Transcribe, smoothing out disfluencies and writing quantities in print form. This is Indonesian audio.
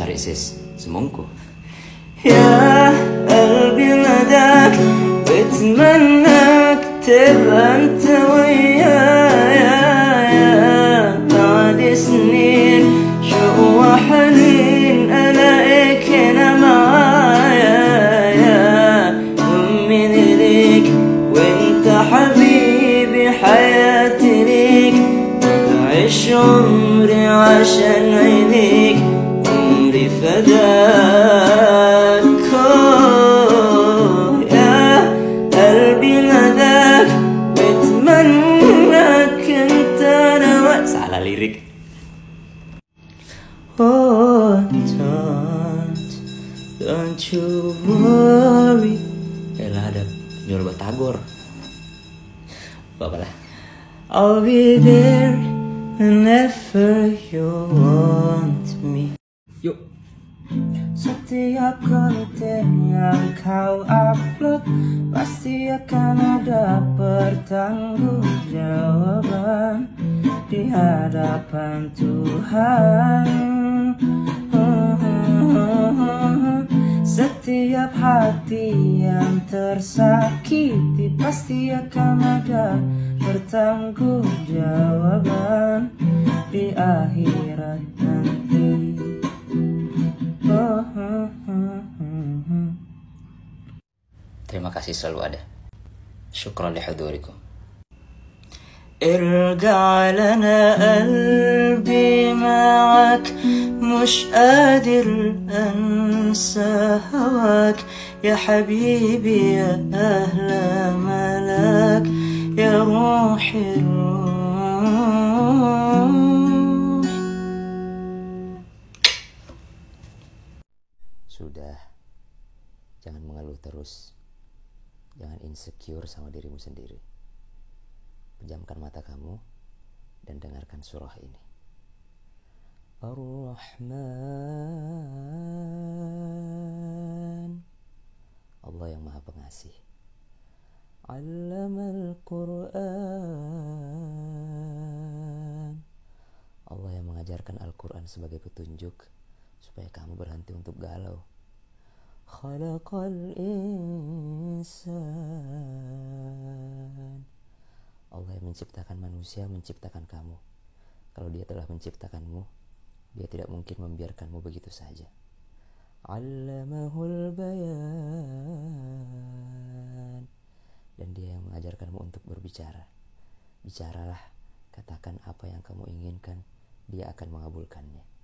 Cari sis, semongko. يا قلبي نداك بتمناك تبقى انت ويايا بعد سنين شوق وحنين الاقيك هنا معايا من ليك وانت حبيبي حياتي ليك أعيش عمري عشان عينيك عمري فداك يا قلبي نداك بتمناك انت انا salah lirik. Oh don't you worry. Elah ada jual batagor. Apa lah. I'll be there whenever you want me. Yuk. Setiap konten yang kau upload pasti akan ada pertanggungjawaban di hadapan Tuhan. Setiap hati yang tersakiti pasti akan ada pertanggungjawaban di akhirat nanti. Terima kasih selalu ada. Syukran lihudurikum. ارجع لنا قلبي معك مش قادر أنسى هواك يا حبيبي يا أهل ملاك يا روحي الروح. Sudah, jangan mengeluh terus. Jangan insecure sama dirimu sendiri. Pejamkan mata kamu dan dengarkan surah ini. Ar-Rahman, Allah yang Maha Pengasih. Allamal Quran, Allah yang mengajarkan Al-Quran sebagai petunjuk supaya kamu berhenti untuk galau. Khalaqal insan, Allah yang menciptakan manusia, menciptakan kamu. Kalau dia telah menciptakanmu, dia tidak mungkin membiarkanmu begitu saja. Allamahul bayan, dan dia yang mengajarkanmu untuk berbicara. Bicaralah, katakan apa yang kamu inginkan, dia akan mengabulkannya.